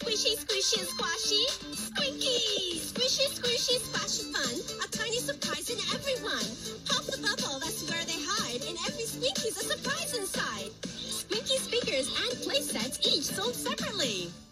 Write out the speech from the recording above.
Squishy, squishy, and squashy. Squinkies! Squishy, squishy, splashy fun. A tiny surprise in everyone. Pop the bubble, that's where they hide. In every Squinkies, a surprise inside. Squinky speakers and play sets each sold separately.